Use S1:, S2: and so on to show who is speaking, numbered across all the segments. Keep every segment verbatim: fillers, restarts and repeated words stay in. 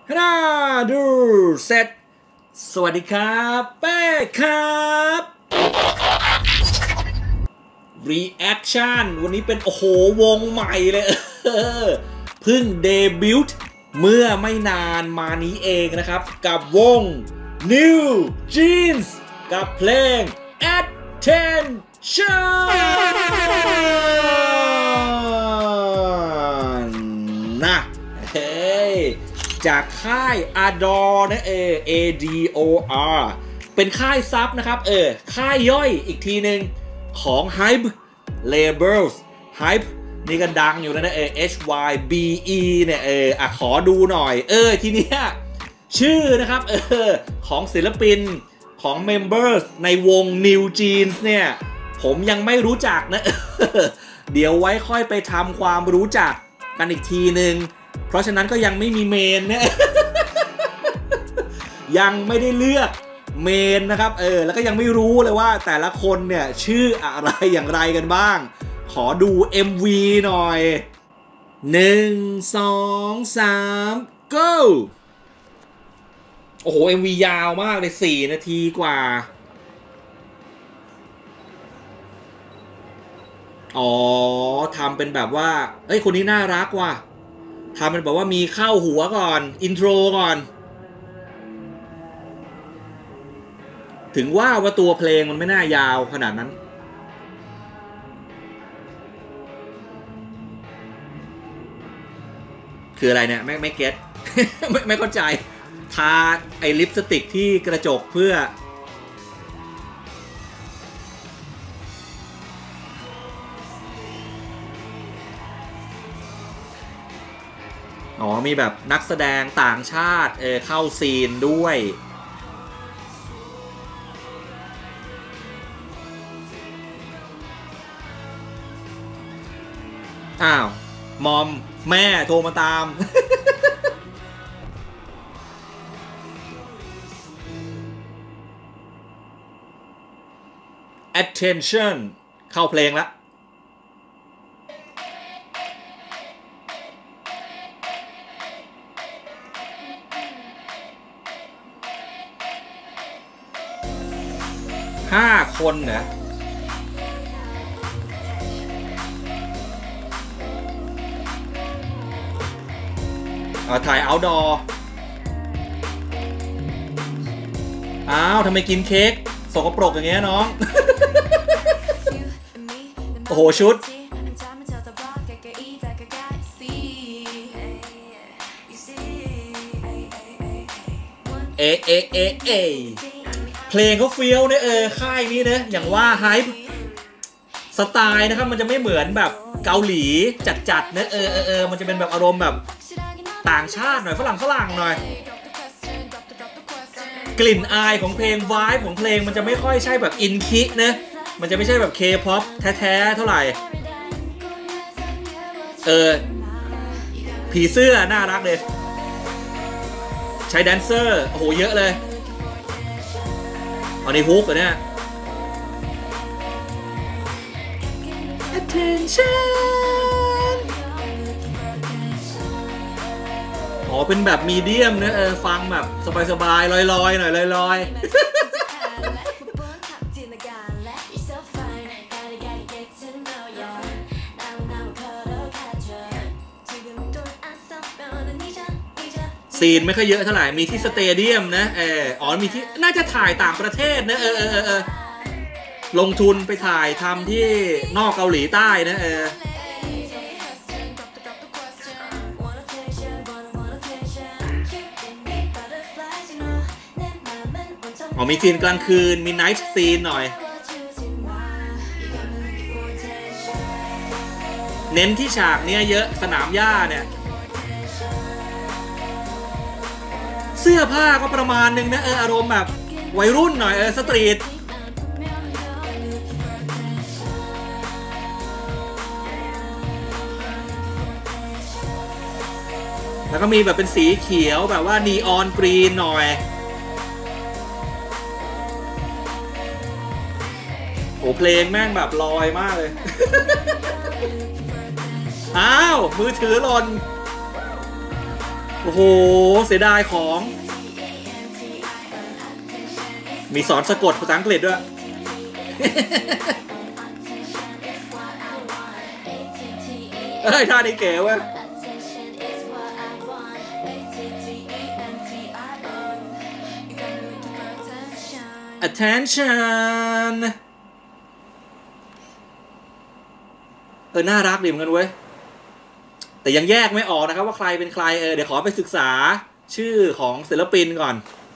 S1: น่าดูเสร็จสวัสดีครับเป้ครับ Reaction วันนี้เป็นโอ้โหวงใหม่เลยเพิ่งเดบิวต์เมื่อไม่นานมานี้เองนะครับกับวง New Jeans กับเพลง Attention นะเฮ้ยจากค่าย Adore นะเอ A D O R เป็นค่ายซับนะครับเออค่ายย่อยอีกทีหนึ่งของ Hype Labels Hype นี่ก็ดังอยู่แล้วนะเอ H Y B E เนี่ยเอออ่ะขอดูหน่อยเออทีเนี้ยชื่อนะครับเออของศิลปินของ Members ในวง New Jeans เนี่ยผมยังไม่รู้จักนะ เดี๋ยวไว้ค่อยไปทำความรู้จักกันอีกทีหนึ่งเพราะฉะนั้นก็ยังไม่มีเมนนะ ยังไม่ได้เลือกเมนนะครับเออแล้วก็ยังไม่รู้เลยว่าแต่ละคนเนี่ยชื่ออะไรอย่างไรกันบ้างขอดู เอ็ม วี หน่อยหนึ่ง สอง สาม go โอ้โห เอ็ม วี ยาวมากเลยสี่นาทีกว่าอ๋อทำเป็นแบบว่าเอ้ยคนนี้น่ารักว่ะทำเป็นแบบว่ามีเข้าหัวก่อนอินโทรก่อนถึงว่าว่าตัวเพลงมันไม่น่ายาวขนาดนั้นคืออะไรเนี่ยไม่ไม่เก็ต ไม่ไม่เข้าใจทาไอลิปสติกที่กระจกเพื่ออ๋อมีแบบนักแสดงต่างชาติเออเข้าซีนด้วยอ้าวมอมแม่โทรมาตาม Attention เข้าเพลงละห้าคนเหรอถ่าย outdoor อ้าวทำไมกินเค้กสกปรกอย่างเงี้ยน้อง โอ้โหชุดเอเอเอเอเพลงเขาเฟี้ยวเนี่ยเออค่ายนี้นะอย่างว่าไฮป์สไตล์นะครับมันจะไม่เหมือนแบบเกาหลีจัดๆเนะเออเออเออมันจะเป็นแบบอารมณ์แบบต่างชาติหน่อยฝรั่งฝรั่งหน่อยกลิ่นอายของเพลงวายของเพลงมันจะไม่ค่อยใช่แบบอินคินะมันจะไม่ใช่แบบเคป๊อปแท้ๆเท่าไหร่เออผีเสื้อน่ารักเลยใช้แดนเซอร์โอ้โหเยอะเลยเอาในฮุกเหรอเนี่ย Attention อ๋อเป็นแบบมีเดียมนะเออฟังแบบสบายๆลอยๆหน่อยลอยๆ ซีนไม่ค่อยเยอะเท่าไหร่มีที่สเตเดียมนะเอออ๋อมีที่น่าจะถ่ายต่างประเทศนะเออเออเออลงทุนไปถ่ายทำที่นอกเกาหลีใต้นะเอออ๋อมีซีนกลางคืนมีไนท์ซีนหน่อยเน้นที่ฉากเนี้ยเยอะสนามหญ้าเนี่ยเสื้อผ้าก็ประมาณนึงนะเอออารมณ์แบบวัยรุ่นหน่อยเออสตรีทแล้วก็มีแบบเป็นสีเขียวแบบว่านีออนกรีนหน่อยโอ้เพลงแม่งแบบลอยมากเลย อ้าวมือถือหล่นโอ้โหเสียดายของมีสอนสะกดภาษาอังกฤษด้วยเฮ้ยท่านี้เก๋เว้ย attention เออน่ารักดีเหมือนกันเว้ยแต่ยังแยกไม่ออกนะครับว่าใครเป็นใครเออเดี๋ยวขอไปศึกษาชื่อของศิลปินก่อน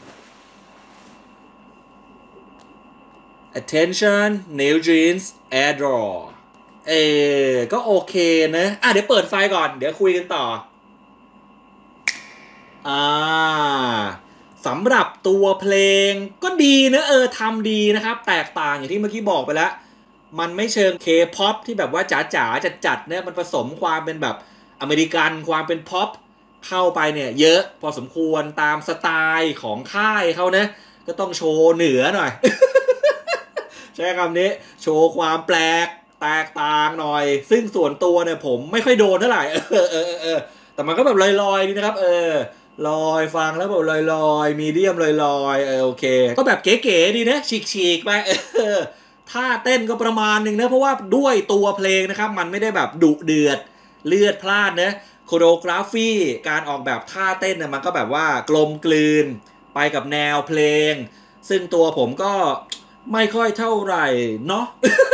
S1: attention New Jeans Adore เออก็โอเคนะอ่ะเดี๋ยวเปิดไฟก่อนเดี๋ยวคุยกันต่ออ่าสำหรับตัวเพลงก็ดีนะเออทำดีนะครับแตกต่างอย่างที่เมื่อกี้บอกไปแล้วมันไม่เชิง K-pop ที่แบบว่าจ๋าๆจัดๆเนี่ยมันผสมความเป็นแบบอเมริกันความเป็นพ็อปเข้าไปเนี่ยเยอะพอสมควรตามสไตล์ของค่ายเขานะก็ต้องโชว์เหนือหน่อย ใช้คำนี้โชว์ความแปลกแตกต่างหน่อยซึ่งส่วนตัวเนี่ยผมไม่ค่อยโดนเท่าไหร่เออเออเออแต่มันก็แบบลอยๆดีนะครับเออลอยฟังแล้วแบบลอยๆมีเดียมลอยๆเออโอเคก็แบบเก๋ๆดีนะฉีกๆไปเออท่าเต้นก็ประมาณหนึ่งนะเพราะว่าด้วยตัวเพลงนะครับมันไม่ได้แบบดุเดือดเลือดพล่านนะโคโรกราฟีการออกแบบท่าเต้นเนี่ยมันก็แบบว่ากลมกลืนไปกับแนวเพลงซึ่งตัวผมก็ไม่ค่อยเท่าไหร่เนาะ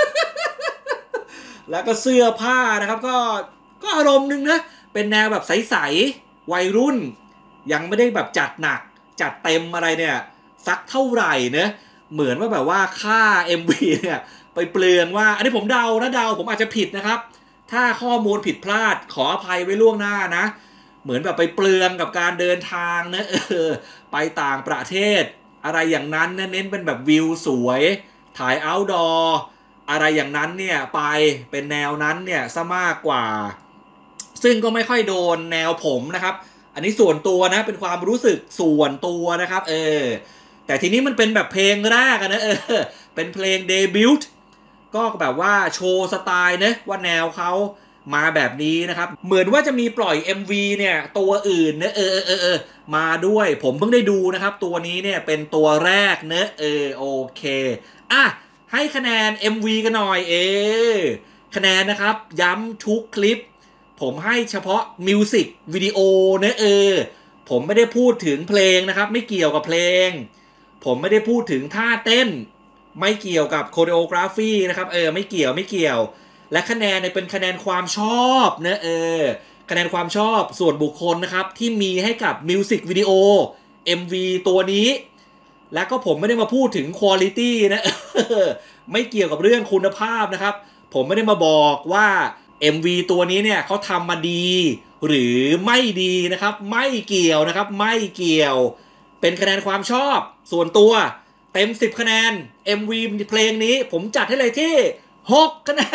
S1: แล้วก็เสื้อผ้านะครับก็ก็อารมณ์นึงนะเป็นแนวแบบใสๆวัยรุ่นยังไม่ได้แบบจัดหนักจัดเต็มอะไรเนี่ยสักเท่าไหร่เนะเหมือนว่าแบบว่าค่า เอ็ม วี เนี่ยไปเปลืองว่าอันนี้ผมเดานะเดาผมอาจจะผิดนะครับถ้าข้อมูลผิดพลาดขออภัยไว้ล่วงหน้านะเหมือนแบบไปเปลืองกับการเดินทางนะเออไปต่างประเทศอะไรอย่างนั้นนะเน้นเป็นแบบวิวสวยถ่ายเอาท์ดอร์อะไรอย่างนั้นเนี่ยไปเป็นแนวนั้นเนี่ยซะมากกว่าซึ่งก็ไม่ค่อยโดนแนวผมนะครับอันนี้ส่วนตัวนะเป็นความรู้สึกส่วนตัวนะครับเออแต่ทีนี้มันเป็นแบบเพลงแรกนะเออเป็นเพลงเดบิวต์ก็แบบว่าโชว์สไตล์นะว่าแนวเขามาแบบนี้นะครับเหมือนว่าจะมีปล่อย เอ็ม วี เนี่ยตัวอื่นนะเออเออเออมาด้วยผมเพิ่งได้ดูนะครับตัวนี้เนี่ยเป็นตัวแรกเนะเออโอเคอ่ะให้คะแนน เอ็ม วี กันหน่อยเออคะแนนนะครับย้ำทุกคลิปผมให้เฉพาะมิวสิกวิดีโอนะเออผมไม่ได้พูดถึงเพลงนะครับไม่เกี่ยวกับเพลงผมไม่ได้พูดถึงท่าเต้นไม่เกี่ยวกับโคเรโอกราฟีนะครับเออไม่เกี่ยวไม่เกี่ยวและคะแนนเนี่ยเป็นคะแนนความชอบนะเออคะแนนความชอบส่วนบุคคลนะครับที่มีให้กับมิวสิกวิดีโอ เอ็ม วี ตัวนี้และก็ผมไม่ได้มาพูดถึงคุณภาพนะไม่เกี่ยวกับเรื่องคุณภาพนะครับผมไม่ได้มาบอกว่า เอ็ม วี ตัวนี้เนี่ยเขาทำมาดีหรือไม่ดีนะครับไม่เกี่ยวนะครับไม่เกี่ยวเป็นคะแนนความชอบส่วนตัวเต็มสิบคะแนน เอ็ม วี เพลงนี้ผมจัดให้เลยที่หกคะแน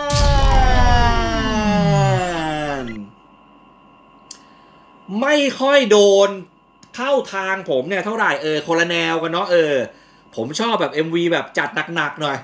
S1: นไม่ค่อยโดนเข้าทางผมเนี่ยเท่าไหร่เออคนละแนวกันเนาะเออผมชอบแบบ เอ็ม วี แบบจัดหนักๆหน่อย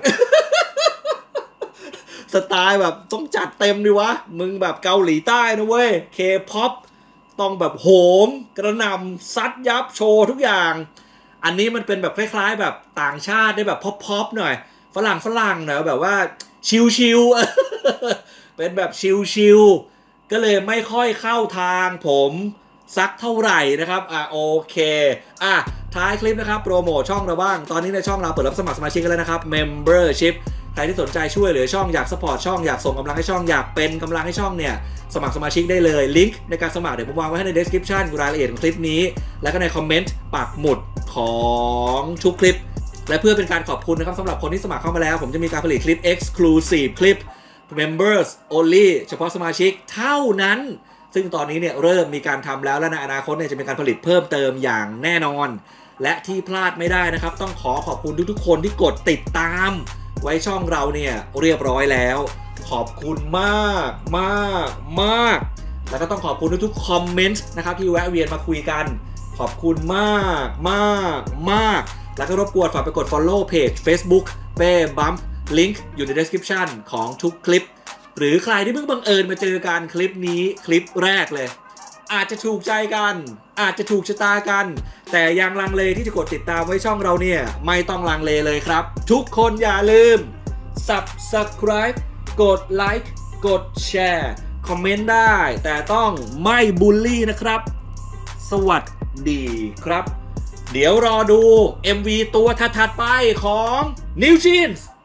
S1: สไตล์แบบต้องจัดเต็มดิวะมึงแบบเกาหลีใต้นะเว้ย K-pop ต้องแบบโหมกระหน่ำซัดยับโชว์ทุกอย่างอันนี้มันเป็นแบบคล้ายๆแบบต่างชาติได้แบบพ็อปๆหน่อยฝรั่งฝรั่งหน่อยแบบว่าชิลๆ เป็นแบบชิลๆก็เลยไม่ค่อยเข้าทางผมสักเท่าไหร่นะครับอ่ะโอเคอ่ะท้ายคลิปนะครับโปรโมทช่องเราบ้างตอนนี้ในช่องเราเปิดรับสมัครสมาชิกกันแล้วนะครับ Membership ใครที่สนใจช่วยเหลือช่องอยากสปอร์ตช่องอยากส่งกำลังให้ช่องอยากเป็นกำลังให้ช่องเนี่ยสมัครสมาชิกได้เลยลิงก์ในการสมัครเดี๋ยวผมวางไว้ให้ใน description รายละเอียดของคลิปนี้แล้วก็ในคอมเมนต์ปักหมุดของทุกคลิปและเพื่อเป็นการขอบคุณนะครับสำหรับคนที่สมัครเข้ามาแล้วผมจะมีการผลิตคลิป Exclusive คลิป Members Only เฉพาะสมาชิกเท่านั้นซึ่งตอนนี้เนี่ยเริ่มมีการทำแล้วและในอนาคตเนี่ยจะมีการผลิตเพิ่มเติมอย่างแน่นอนและที่พลาดไม่ได้นะครับต้องขอขอบคุณทุกๆคนที่กดติดตามไว้ช่องเราเนี่ยเรียบร้อยแล้วขอบคุณมากมากมากแล้วก็ต้องขอบคุณทุกๆคอมเมนต์นะครับที่แวะเวียนมาคุยกันขอบคุณมากมากมากแล้วก็รบกวนฝากไปกด follow page Facebook เป้บัมป์ลิงก์อยู่ใน description ของทุกคลิปหรือใครที่เพิ่งบังเอิญมาเจอกันคลิปนี้คลิปแรกเลยอาจจะถูกใจกันอาจจะถูกชะตากันแต่ยังลังเลที่จะกดติดตามไว้ช่องเราเนี่ยไม่ต้องลังเลเลยครับทุกคนอย่าลืม Subscribe กดไลค์กดแชร์คอมเมนต์ได้แต่ต้องไม่บูลลี่นะครับสวัสดีครับเดี๋ยวรอดู เอ็ม วี ตัวถัดๆไปของ New Jeans